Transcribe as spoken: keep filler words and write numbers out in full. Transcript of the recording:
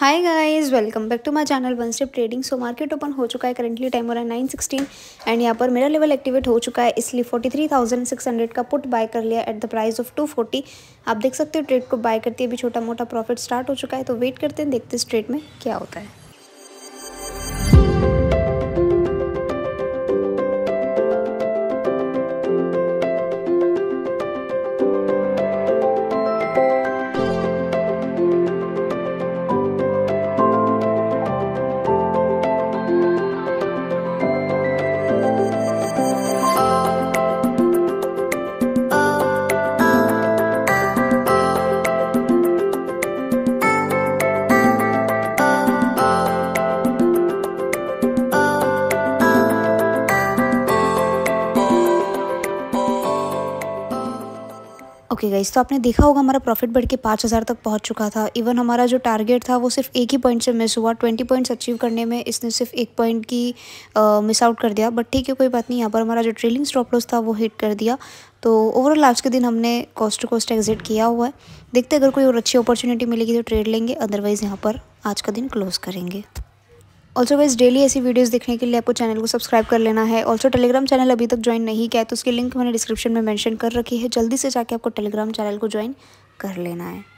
Hi guys, welcome back to my channel one step trading. So market open हो चुका है, currently time हो रहा है नाइन सिक्सटीन एंड यहाँ पर मेरा लेवल एक्टिवेट हो चुका है, इसलिए forty three thousand six hundred का पुट बाय कर लिया at the price of two forty. आप देख सकते हो ट्रेड को बाय करते अभी छोटा मोटा प्रॉफिट स्टार्ट हो चुका है, तो वेट करते हैं, देखते हैं इस ट्रेड में क्या होता है। ओके गाइस, तो आपने देखा होगा हमारा प्रॉफिट बढ़ के पाँच हज़ार तक पहुंच चुका था। इवन हमारा जो टारगेट था वो सिर्फ एक ही पॉइंट से मिस हुआ। ट्वेंटी पॉइंट्स अचीव करने में इसने सिर्फ एक पॉइंट की मिस आउट कर दिया, बट ठीक है, कोई बात नहीं। यहाँ पर हमारा जो ट्रेलिंग स्टॉप लॉस था वो हिट कर दिया। तो ओवरऑल आज के दिन हमने कॉस्ट टू कॉस्ट एग्जिट किया हुआ है। देखते अगर कोई और अच्छी अपॉर्चुनिटी मिलेगी तो ट्रेड लेंगे, अदरवाइज़ यहाँ पर आज का दिन क्लोज करेंगे। ऑल्सो गाइस, डेली ऐसी वीडियोस देखने के लिए आपको चैनल को सब्सक्राइब कर लेना है। ऑल्सो टेलीग्राम चैनल अभी तक ज्वाइन नहीं किया है तो उसकी लिंक मैंने डिस्क्रिप्शन में मेंशन कर रखी है, जल्दी से जाके आपको टेलीग्राम चैनल को ज्वाइन कर लेना है।